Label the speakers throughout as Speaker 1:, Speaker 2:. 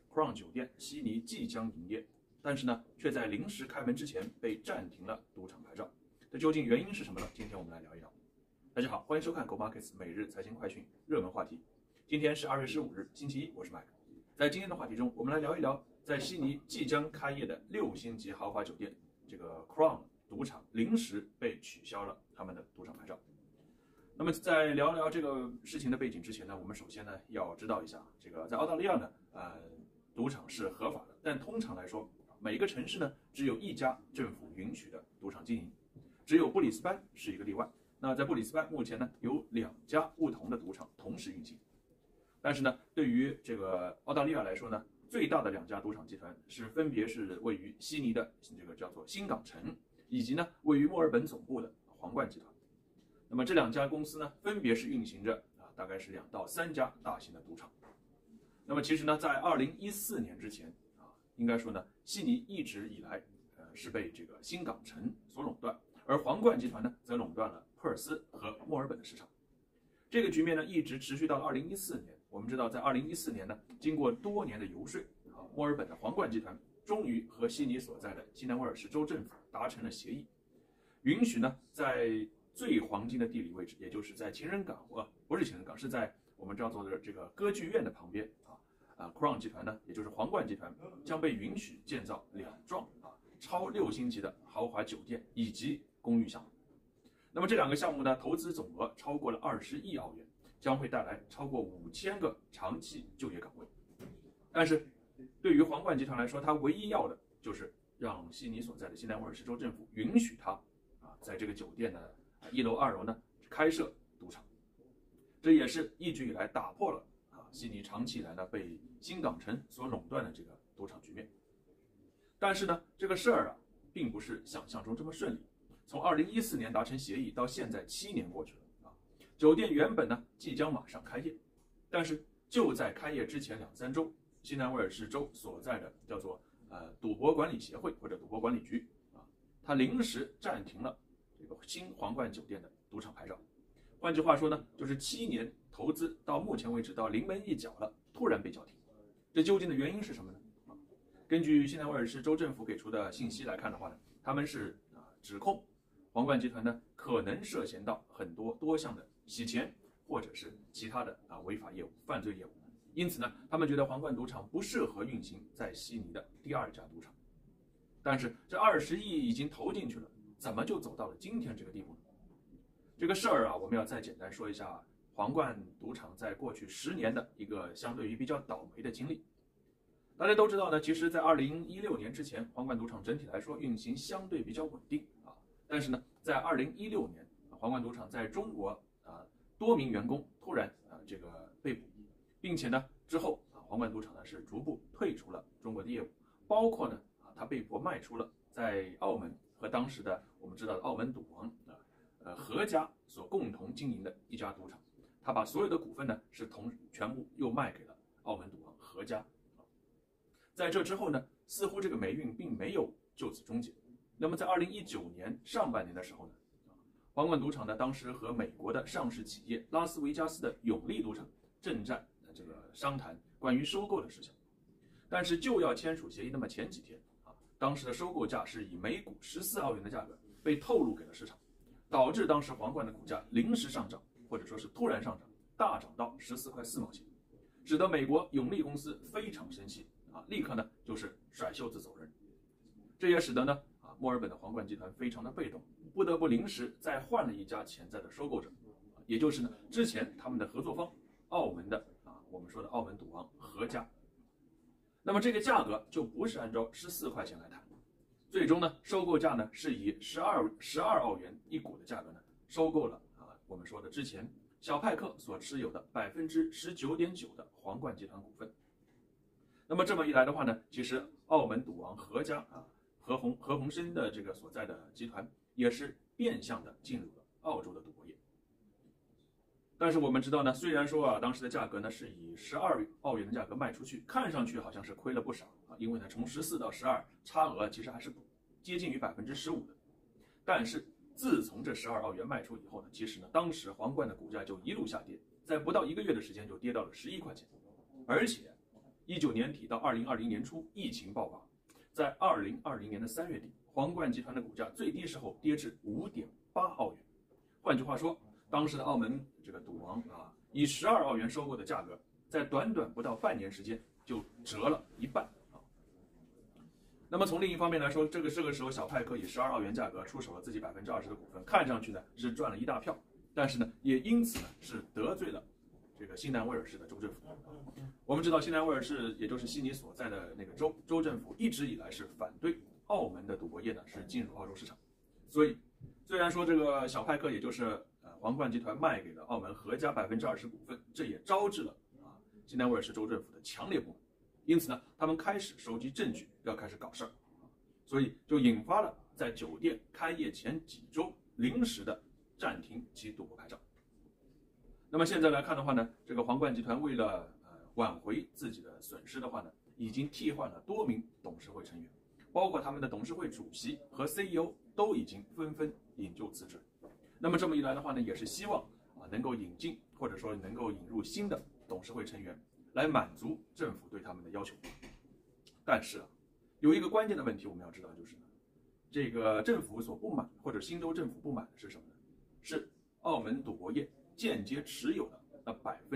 Speaker 1: Crown 酒店悉尼即将营业，但是呢，却在临时开门之前被暂停了赌场牌照。这究竟原因是什么呢？今天我们来聊一聊。大家好，欢迎收看 Go Markets 每日财经快讯热门话题。今天是2月15日，星期一，我是 Mike。在今天的话题中，我们来聊一聊在悉尼即将开业的6星级豪华酒店这个 Crown 赌场临时被取消了他们的赌场牌照。那么在聊聊这个事情的背景之前呢，我们首先呢要知道一下，这个在澳大利亚呢，赌场是合法的，但通常来说，每一个城市呢只有一家政府允许的赌场经营，只有布里斯班是一个例外。那在布里斯班目前呢有2家不同的赌场同时运行，但是呢，对于这个澳大利亚来说呢，最大的2家赌场集团分别是位于悉尼的这个叫做新港城，以及呢位于墨尔本总部的皇冠集团。那么这2家公司呢，分别是运行着大概是2到3家大型的赌场。那么其实呢，在2014年之前应该说呢，悉尼一直以来是被这个新港城所垄断，而皇冠集团呢则垄断了珀尔斯和墨尔本的市场。这个局面呢一直持续到了2014年。我们知道，在2014年呢，经过多年的游说墨尔本的皇冠集团终于和悉尼所在的新南威尔士州政府达成了协议，允许呢在最黄金的地理位置，也就是在情人港不是情人港，是在我们叫做的这个歌剧院的旁边Crown 集团呢，也就是皇冠集团将被允许建造2幢超6星级的豪华酒店以及公寓项目。那么这2个项目呢，投资总额超过了20亿澳元，将会带来超过5000个长期就业岗位。但是对于皇冠集团来说，它唯一要的就是让悉尼所在的新南威尔士州政府允许它在这个酒店的1楼2楼呢开设赌场。这也是一直以来打破了悉尼长期以来呢被新港城所垄断的这个赌场局面。但是呢，这个事儿并不是想象中这么顺利。从2014年达成协议到现在7年过去了酒店原本呢即将马上开业，但是就在开业之前2-3周，新南威尔士州所在的叫做赌博管理协会或者赌博管理局它临时暂停了这个新皇冠酒店的赌场牌照。换句话说呢，就是7年投资到目前为止到临门一脚了，突然被叫停。这究竟的原因是什么呢？根据新南威尔士州政府给出的信息来看的话呢，他们是指控皇冠集团呢可能涉嫌到很多项的洗钱或者是其他的违法业务、犯罪业务。因此呢，他们觉得皇冠赌场不适合运行在悉尼的第2家赌场。但是这20亿已经投进去了，怎么就走到了今天这个地步呢？这个事儿我们要再简单说一下皇冠赌场在过去10年的一个相对于比较倒霉的经历。大家都知道呢，其实在2016年之前，皇冠赌场整体来说运行相对比较稳定但是呢，在2016年，皇冠赌场在中国多名员工突然这个被捕，并且呢之后皇冠赌场呢是逐步退出了中国的业务，包括呢他被迫卖出了在澳门和当时的我们知道的澳门赌王何家所共同经营的一家赌场，他把所有的股份呢是全部又卖给了澳门赌王何家。在这之后呢，似乎这个霉运并没有就此终结。那么在2019年上半年的时候呢，皇冠赌场呢当时和美国的上市企业拉斯维加斯的永利赌场正在这个商谈关于收购的事项。但是就要签署协议，那么前几天当时的收购价是以每股14澳元的价格被透露给了市场，导致当时皇冠的股价临时上涨，或者说是突然上涨，大涨到14块4毛钱，使得美国永利公司非常生气立刻呢就是甩袖子走人。这也使得呢墨尔本的皇冠集团非常的被动，不得不临时再换了一家潜在的收购者，也就是呢之前他们的合作方澳门的我们说的澳门赌王何家。那么这个价格就不是按照14块钱来谈，最终呢收购价呢是以12澳元一股的价格呢收购了我们说的之前小派克所持有的19.9%的皇冠集团股份。那么这么一来的话呢，其实澳门赌王何家何鸿燊的这个所在的集团也是变相的进入了澳洲的赌博业。但是我们知道呢，虽然说当时的价格呢是以12澳元的价格卖出去，看上去好像是亏了不少因为呢从14到12差额其实还是接近于15%的。但是自从这12澳元卖出以后呢，其实呢当时皇冠的股价就一路下跌，在不到1个月的时间就跌到了11块钱，而且 19年底到2020年初，疫情爆发，在2020年的3月底，皇冠集团的股价最低时候跌至5.8澳元。换句话说，当时的澳门这个赌王以12澳元收购的价格，在短短不到半年时间就折了一半。那么从另一方面来说，这个时候小派克以12澳元价格出手了自己20%的股份，看上去呢是赚了一大票，但是呢也因此呢是得罪了这个新南威尔士的州政府。我们知道新南威尔士也就是悉尼所在的那个州政府一直以来是反对澳门的赌博业呢是进入澳洲市场，所以虽然说这个小派克也就是皇冠集团卖给了澳门合家20%股份，这也招致了新南威尔士州政府的强烈不满。因此呢，他们开始收集证据，要开始搞事儿，所以就引发了在酒店开业前几周临时的暂停其赌博牌照。那么现在来看的话呢，这个皇冠集团为了挽回自己的损失的话呢，已经替换了多名董事会成员，包括他们的董事会主席和 CEO 都已经纷纷引咎辞职。那么这么一来的话呢，也是希望能够引进或者说能够引入新的董事会成员，来满足政府对他们的要求。但是有一个关键的问题我们要知道，就是这个政府所不满，或者新州政府不满的是什么呢？是澳门赌博业间接持有的那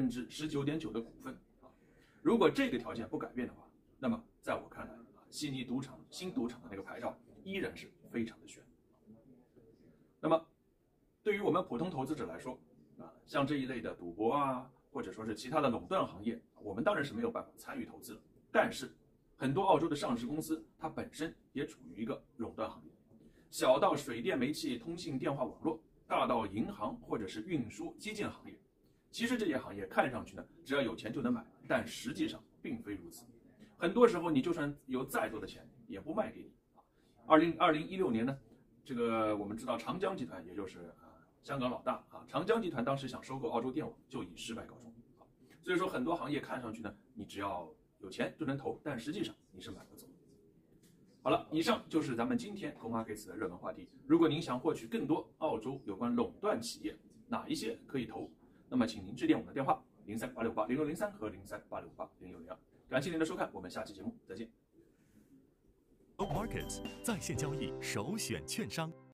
Speaker 1: 19.9%的股份。如果这个条件不改变的话，那么在我看来，悉尼新赌场的那个牌照依然是非常的悬。那么对于我们普通投资者来说，像这一类的赌博或者说是其他的垄断行业，我们当然是没有办法参与投资了。但是很多澳洲的上市公司，它本身也处于一个垄断行业，小到水电煤气、通信电话网络，大到银行或者是运输基建行业。其实这些行业看上去呢，只要有钱就能买，但实际上并非如此。很多时候你就算有再多的钱，也不卖给你。2016年呢，这个我们知道长江集团，也就是香港老大长江集团当时想收购澳洲电网，就以失败告终。所以说很多行业看上去呢，你只要有钱就能投，但实际上你是买不走。好了，以上就是咱们今天 GoMarkets 的热门话题。如果您想获取更多澳洲有关垄断企业哪一些可以投，那么请您致电我们的电话0386800603和0386800602。感谢您的收看，我们下期节目再见。
Speaker 2: GoMarkets 在线交易首选券商。